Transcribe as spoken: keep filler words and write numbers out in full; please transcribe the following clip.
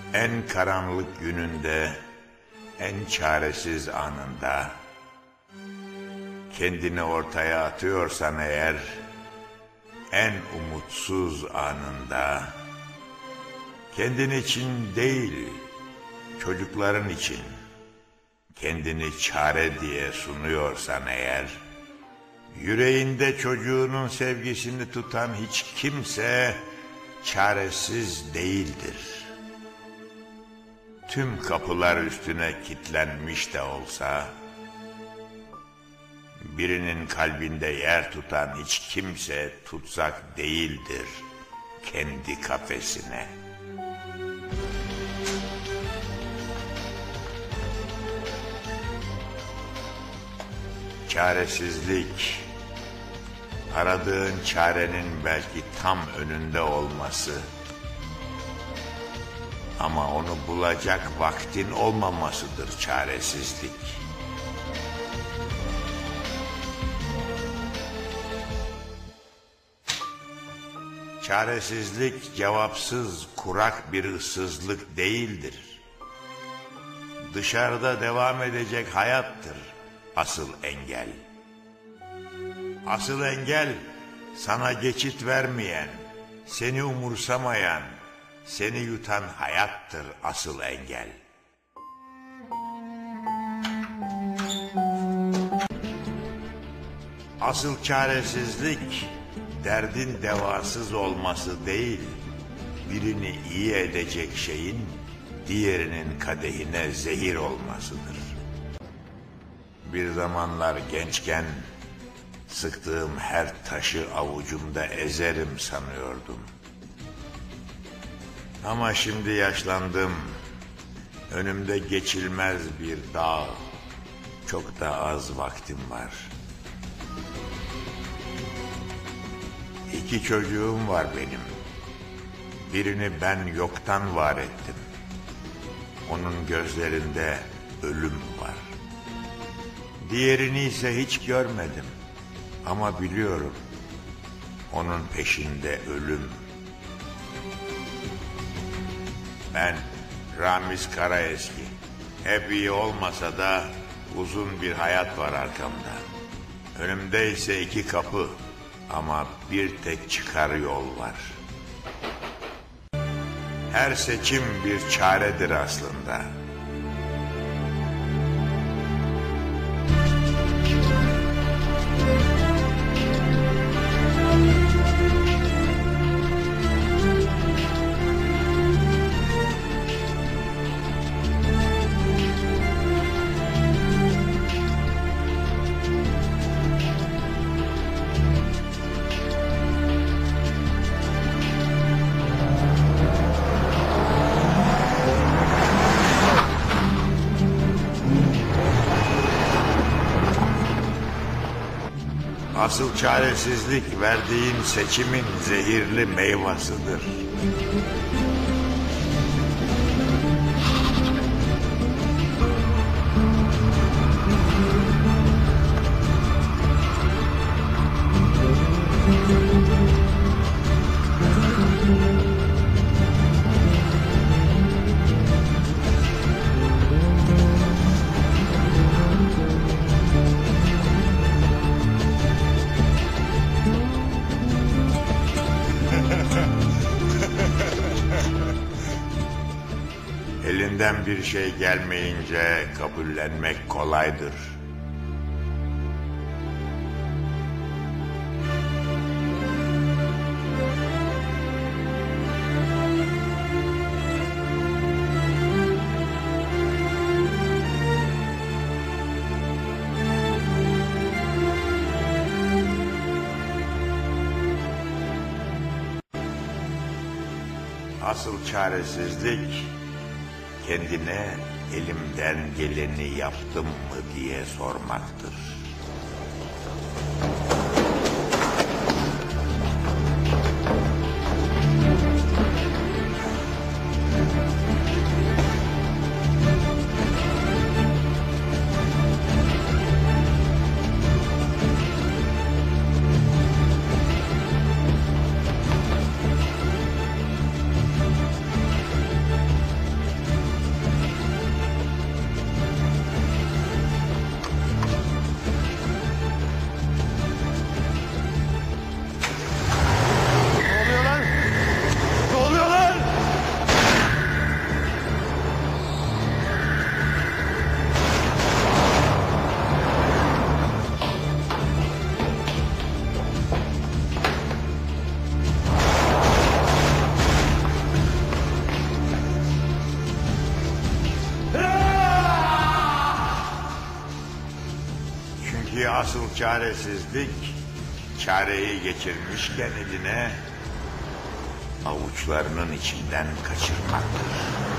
En karanlık gününde, en çaresiz anında kendini ortaya atıyorsan eğer, en umutsuz anında, kendin için değil, çocukların için kendini çare diye sunuyorsan eğer, yüreğinde çocuğunun sevgisini tutan hiç kimse çaresiz değildir. Tüm kapılar üstüne kilitlenmiş de olsa, birinin kalbinde yer tutan hiç kimse tutsak değildir kendi kafesine. Çaresizlik, aradığın çarenin belki tam önünde olması, ama onu bulacak vaktin olmamasıdır çaresizlik. Çaresizlik cevapsız, kurak bir ıssızlık değildir. Dışarıda devam edecek hayattır asıl engel. Asıl engel sana geçit vermeyen, seni umursamayan, seni yutan hayattır asıl engel. Asıl çaresizlik, derdin devasız olması değil, birini iyi edecek şeyin diğerinin kadehine zehir olmasıdır. Bir zamanlar gençken sıktığım her taşı avucumda ezerim sanıyordum. Ama şimdi yaşlandım, önümde geçilmez bir dağ, çok da az vaktim var. İki çocuğum var benim. Birini ben yoktan var ettim. Onun gözlerinde ölüm var. Diğerini ise hiç görmedim. Ama biliyorum, onun peşinde ölüm. Ben Ramiz Karaeski. Hep iyi olmasa da uzun bir hayat var arkamda. Önümde ise iki kapı. Ama bir tek çıkar yol var. Her seçim bir çaredir aslında. Asıl çaresizlik verdiğin seçimin zehirli meyvasıdır. Elinden bir şey gelmeyince kabullenmek kolaydır. Asıl çaresizlik, kendine elimden geleni yaptım mı diye sormaktır. Çünkü asıl çaresizlik, çareyi geçirmişken eline avuçlarının içinden kaçırmaktır.